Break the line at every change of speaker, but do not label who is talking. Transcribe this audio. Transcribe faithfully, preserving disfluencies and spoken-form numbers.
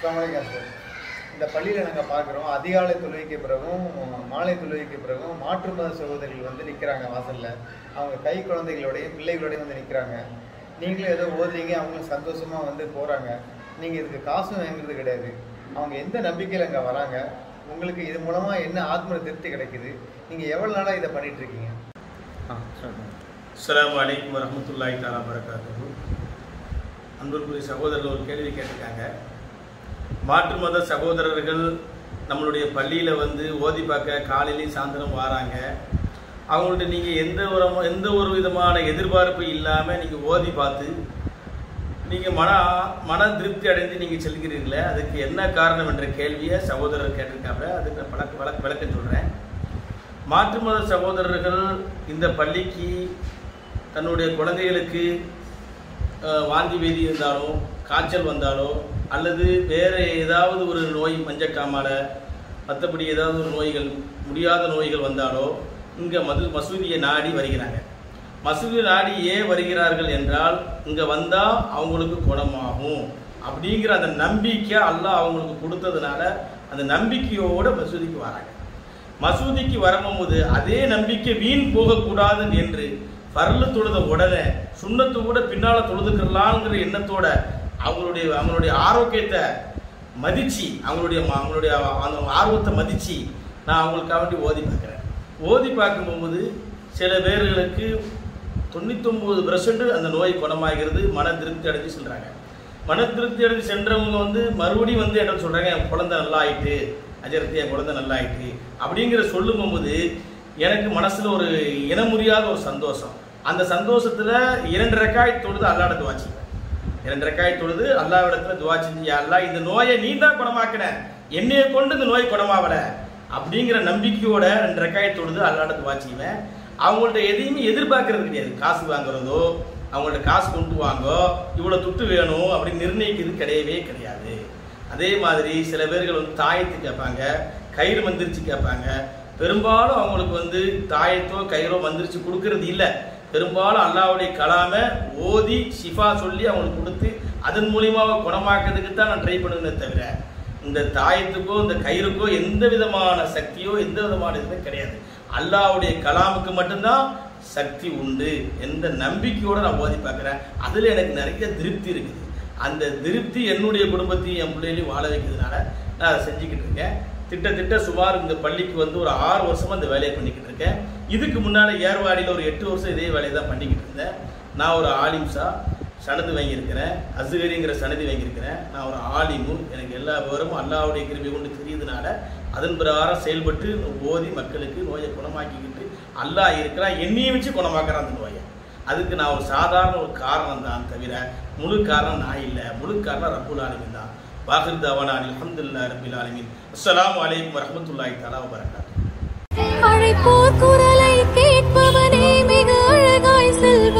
அஸ்ஸலாமு சார். இந்த பள்ளியில் நாங்கள் பார்க்குறோம், அதிகாலை தொழுகைக்கு பிறகும் மாலை தொழுகைக்கு பிறகும் மாற்று மத சகோதரிகள் வந்து நிற்கிறாங்க வாசலில். அவங்க கை குழந்தைகளோடையும் பிள்ளைகளோடையும் வந்து நிற்கிறாங்க. நீங்களும் ஏதோ ஓதுறீங்க, அவங்களும் சந்தோஷமாக வந்து போகிறாங்க. நீங்கள் இதுக்கு காசும் வாங்குறது கிடையாது. அவங்க எந்த நம்பிக்கையில் அங்கே வராங்க, உங்களுக்கு இது மூலமாக என்ன ஆத்ம திருப்தி கிடைக்குது, நீங்கள் எவ்வளோ நாளாக இதை பண்ணிகிட்ருக்கீங்க? ஆ சொல்லுங்கள்.
அஸ்ஸலாமு அலைக்கும் வரஹ்மத்துல்லாஹி தஆலா வபரகாத்துஹு. அன்புக்குரிய சகோதரர்கள் ஒரு கேள்வி கேட்டிருக்காங்க. மாற்று மத சகோதரர்கள் நம்மளுடைய பள்ளியில் வந்து ஓதி பார்க்க காலையிலையும் சாயந்தரம் வராங்க. அவங்கள்ட்ட நீங்கள் எந்த ஒரு எந்த ஒரு விதமான எதிர்பார்ப்பு இல்லாமல் நீங்கள் ஓதி பார்த்து நீங்கள் மன மன திருப்தி அடைந்து நீங்கள் செல்கிறீர்களே, அதுக்கு என்ன காரணம் என்ற கேள்வியை சகோதரர் கேட்டிருக்காங்க. அதுக்கு நான் பழக்க வழக்க விளக்கம் சொல்கிறேன். மாற்று மத சகோதரர்கள் இந்த பள்ளிக்கு தன்னுடைய குழந்தைகளுக்கு வாந்தி பேதி இருந்தாலோ, காய்ச்சல் வந்தாலோ, அல்லது வேறு ஏதாவது ஒரு நோய், மஞ்சக்காமாலை, மற்றபடி ஏதாவது ஒரு நோய்கள், முடியாத நோய்கள் வந்தாலோ இங்கே மது மசூதியை நாடி வருகிறாங்க. மசூதி நாடி ஏன் வருகிறார்கள் என்றால், இங்கே வந்தால் அவங்களுக்கு குணமாகும் அப்படிங்கிற அந்த நம்பிக்கை அல்லாஹ் அவங்களுக்கு கொடுத்ததுனால அந்த நம்பிக்கையோடு மசூதிக்கு வராங்க. மசூதிக்கு வரும்போது அதே நம்பிக்கை வீண் போகக்கூடாது என்று பர்லு தொழுத உடனே சுண்ணத்து கூட பின்னால் தொழுதுக்கலாங்கிற எண்ணத்தோட அவங்களுடைய அவங்களுடைய ஆரோக்கியத்தை மதித்து, அவங்களுடைய அவங்களுடைய அந்த ஆர்வத்தை மதித்து நான் அவங்களுக்காக வேண்டி ஓதி பார்க்குறேன். ஓதி பார்க்கும்போது சில பேர்களுக்கு தொண்ணூத்தொம்பது பெர்சன்ட் அந்த நோய் குணமாகிறது, மன திருப்தி அடைஞ்சு சொல்கிறாங்க. மன திருப்தி அடைஞ்சு சென்றவங்க வந்து மறுபடியும் வந்து என்ன சொல்கிறாங்க, என் குழந்தை நல்லா ஆயிட்டு, அஜரத்தி என் குழந்தை நல்லா ஆயிட்டு அப்படிங்கிற சொல்லும்போது எனக்கு மனசில் ஒரு இனமுறியாத ஒரு சந்தோஷம். அந்த சந்தோஷத்தில் இரண்டு ரெக்காய் தொழுது அல்லாட துவா செய்வேன். இரண்டு ரெக்காய் தொழுது அல்லாவிடத்தில் துவா செஞ்சு, அல்லா இந்த நோயை நீ தான் குணமாக்கின, என்னையை கொண்டு இந்த நோய் குணமாவல அப்படிங்கிற நம்பிக்கையோட ரெண்டு ரெக்காய் தொழுது அல்லாட துவா செய்வேன். அவங்கள்ட்ட எதையுமே எதிர்பார்க்கறது கிடையாது. காசு வாங்குறதோ, அவங்கள்ட்ட காசு கொண்டு வாங்கோ, இவ்வளோ துட்டு வேணும் அப்படின்னு நிர்ணயிக்கிறது கிடையவே கிடையாது. அதே மாதிரி சில பேர்கள் வந்து தாயத்து கேட்பாங்க, கயிறு மந்திரிச்சு கேட்பாங்க. பெரும்பாலும் அவங்களுக்கு வந்து தாயத்தோ கயிறோ மந்திரிச்சு கொடுக்கறது இல்லை. பெரும்பாலும் அல்லாஹ்வுடைய கலாமை ஓதி ஷிஃபா சொல்லி அவங்களுக்கு கொடுத்து அதன் மூலியமாக குணமாக்கிறதுக்கு தான் நான் ட்ரை பண்ணுவேனே தவிர, இந்த தாயத்துக்கோ இந்த கயிறுக்கோ எந்த விதமான சக்தியோ எந்த விதமான இதுவுமே கிடையாது. அல்லாஹ்வுடைய கலாமுக்கு மட்டும்தான் சக்தி உண்டு எந்த நம்பிக்கையோடு நான் ஓதி பார்க்குறேன். அதில் எனக்கு நிறைய திருப்தி இருக்குது. அந்த திருப்தி என்னுடைய குடும்பத்தையும் என் பிள்ளைகளையும் வாழ வைக்கிறதுனால நான் அதை செஞ்சுக்கிட்டு இருக்கேன். திட்டத்திட்ட சுமார் இந்த பள்ளிக்கு வந்து ஒரு ஆறு வருஷமாக இந்த வேலையை பண்ணிக்கிட்டு இருக்கேன். இதுக்கு முன்னால் ஏர்வாடியில் ஒரு எட்டு வருஷம் இதே வேலையை தான் பண்ணிக்கிட்டு இருந்தேன். நான் ஒரு ஆலிம்ஸா சனது வாங்கியிருக்கிறேன், அஸ்கரிங்கிற சனதி வாங்கியிருக்கிறேன். நான் ஒரு ஆலிமும், எனக்கு எல்லா விவரமும் அல்லாஹ்வுடைய கிருபை கொண்டு தெரியுதுனால அதன் பிரகாரம் செயல்பட்டு ஓதி மக்களுக்கு நோயை குணமாக்கிக்கிட்டு அல்லாஹ் இருக்கிறான், என்னையும் வச்சு குணமாக்குறான் அந்த நோயை. அதுக்கு நான் ஒரு சாதாரண ஒரு காரணம் தான் தவிர முழு காரணம் நான் இல்லை. முழு காரணம் ரப்புல் ஆலமீன் தான். வாஹிர் தவானா அல்ஹம்துலில்லாஹி ரப்பில் ஆலமீன். அஸ்ஸலாமு அலைக்கும் வரஹ்மத்துல்லாஹி தஆலா வபரகாத்துஹு.
அழைப்போர் குரலை கேட்பவனே மிக அழகாய் செல்